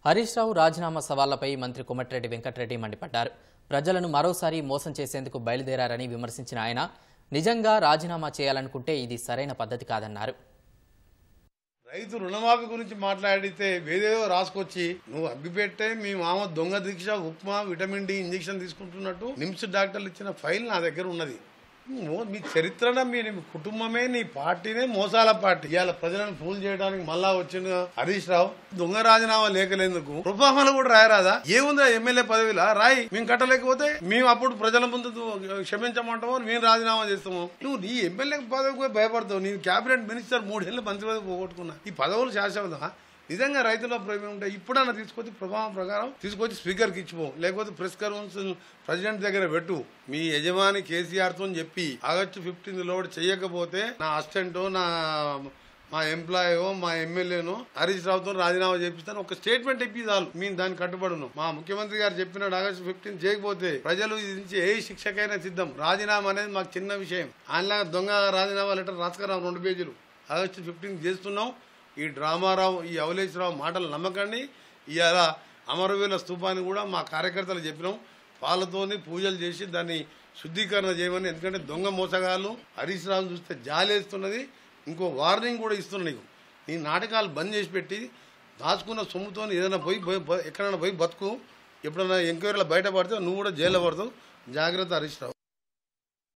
హరీష్ రావు రాజీనామా సవాళ్లపై మంత్రి కోమటిరెడ్డి వెంకటరెడ్డి మండిపడ్డారు. ప్రజలను మరోసారి మోసం చేసేందుకు బయలుదేరారని విమర్శించిన ఆయన, నిజంగా రాజీనామా చేయాలనుకుంటే ఇది సరైన పద్ధతి కాదన్నారు. రైతు రుణమాఫీ గురించి మాట్లాడితే వేదేదో రాసుకొచ్చి నువ్వు అగ్గిపెట్టే మీ మామ దొంగ దీక్ష ఉప్మా విటమిన్ డి ఇంజెక్షన్ తీసుకుంటున్నట్టు నిమ్స్ డాక్టర్లు ఇచ్చిన ఫైల్ నా దగ్గర ఉన్నది. మీ చరిత్రన మీ కుటుంబమే నీ పార్టీనే మోసాల పార్టీ. ఇవాళ ప్రజలను ఫూల్ చేయడానికి మళ్ళా వచ్చిన హరీష్ రావు దొంగ రాజీనామా లేకలేందుకు కృపామలు కూడా రాయరాదా? ఏముందా ఎమ్మెల్యే పదవిలా రాయి. మేము కట్టలేకపోతే మేము అప్పుడు ప్రజల ముందు క్షమించమంటాము, మేము రాజీనామా చేస్తాము. నువ్వు నీ ఎమ్మెల్యే పదవికి భయపడతావు. నేను క్యాబినెట్ మినిస్టర్ 3 ఏళ్ళు మంత్రి పదవి పోగొట్టుకున్నా. ఈ పదవులు శాశ్వత. నిజంగా రైతుల ప్రేమ ఉంటే ఇప్పుడన్నా తీసుకొచ్చి ప్రభావం ప్రకారం తీసుకొచ్చి స్పీకర్కి ఇచ్చిపో, లేకపోతే ప్రెస్ కౌన్సిల్ ప్రెసిడెంట్ దగ్గర పెట్టు. మీ యజమాని కేసీఆర్తో చెప్పి ఆగస్టు 15 లోడ్ చేయకపోతే నా అసిస్టెంటో మా ఎంప్లాయో మా ఎమ్మెల్యేనో హరీష్ రావుతో రాజీనామా చేపిస్తాను ఒక స్టేట్మెంట్ ఇప్పి చాలు. మేము దాన్ని కట్టుబడును. మా ముఖ్యమంత్రి గారు చెప్పినాడు ఆగస్టు 15 చేయకపోతే ప్రజలు ఇది నుంచి ఏ శిక్షకైనా సిద్ధం. రాజీనామా అనేది మాకు చిన్న విషయం. ఆయనలాగా దొంగ రాజీనామా లెటర్ రాసుకురాం 2 పేజీలు. ఆగస్టు 15 చేస్తున్నాం. ఈ డ్రామారావు ఈ అవలేశ్వరరావు మాటలు నమ్మకండి. ఇవాళ అమరవీరుల స్తూపాన్ని కూడా మా కార్యకర్తలు చెప్పినాం, పాలతోని పూజలు చేసి దాన్ని శుద్ధీకరణ చేయమని. ఎందుకంటే దొంగ మోసగాళ్ళు హరీష్ రావు చూస్తే జాలేస్తున్నది. ఇంకో వార్నింగ్ కూడా ఇస్తున్నా నీకు. నీ నాటకాలు బంద్ చేసి పెట్టి దాచుకున్న సొమ్ముతో ఏదైనా ఎక్కడైనా పోయి బతుకు. ఎప్పుడైనా ఎంక్వైరీలో బయటపడితే నువ్వు కూడా జైల్లో పడతావు. జాగ్రత్త హరీష్ రావు.